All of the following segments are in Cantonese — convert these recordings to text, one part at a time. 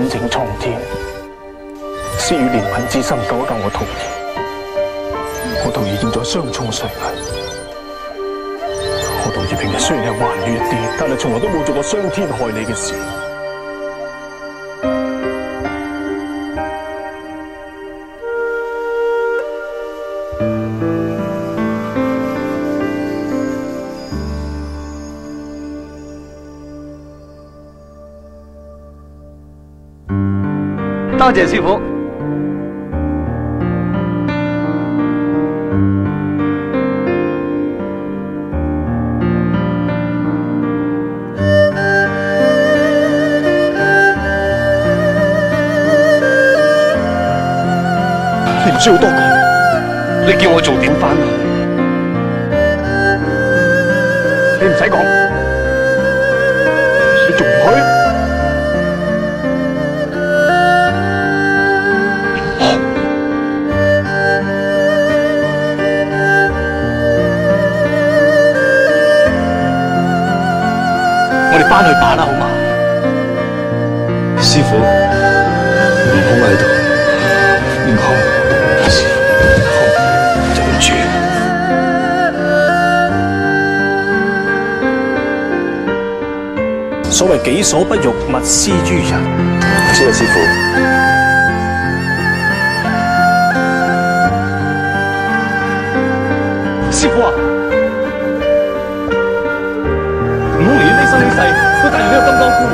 真正蒼天，施予憐憫之心救一救我徒兒。我徒兒現在傷重垂危，我徒兒平日雖然係頑劣啲，但係從來都冇做過傷天害理嘅事。 多謝師傅。 你唔需要多講， 你叫我做點翻啊？ 你唔使講，你仲唔去？我哋翻去把啦，好嘛？ 師傅，悟空喺度，悟空，對唔住。 所謂己所不欲，勿施於人。 知啦，師傅。 師傅啊！悟空連呢生呢世都帶住呢個金剛箍。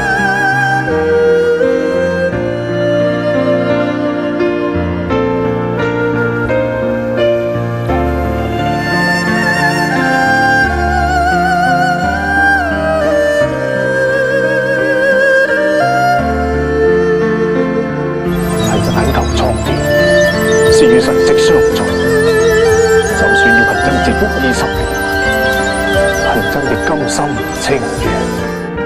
係就懇求蒼天，施與神跡相助。就算要貧僧蟄伏20年，貧僧亦甘心情願。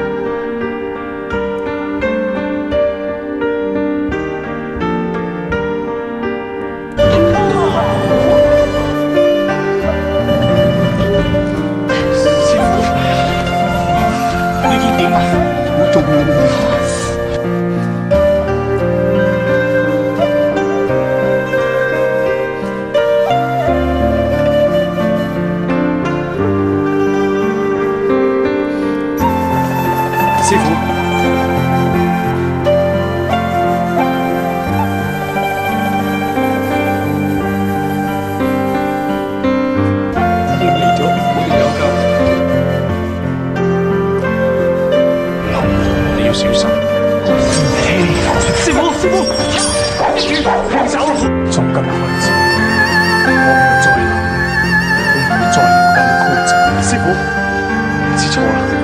師傅，呢啲點啊？我仲師傅，已經嚟咗，我哋有救。唔好，你要小心。師傅，放手！從今日開始，我唔再鬧，我唔會再咁枯燥。師傅，知錯啦。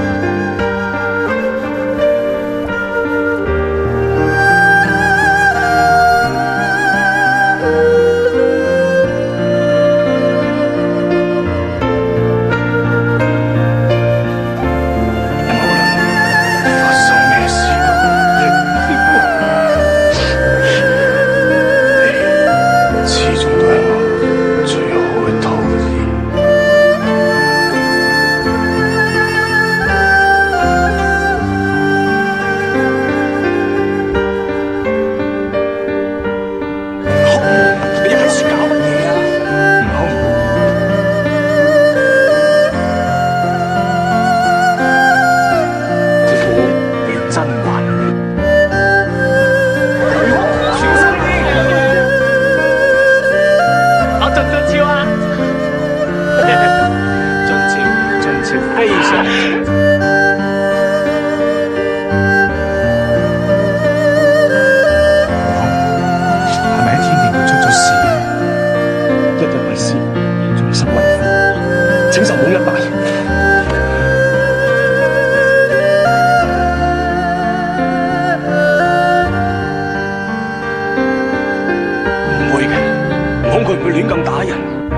非常係咪喺天庭度出咗事啊？一日為師，終身為父，請受懵一拜。唔會嘅，悟空佢唔會亂咁打人。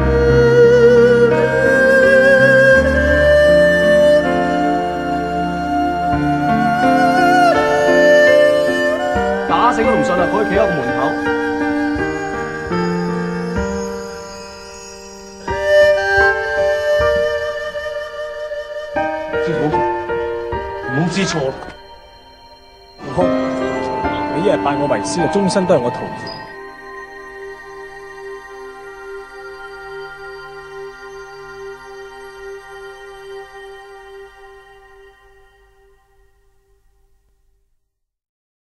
打死都唔信啊！可以企喺個門口。師傅，悟空知錯啦。悟空， 一日拜我為師，就終身都係我徒兒。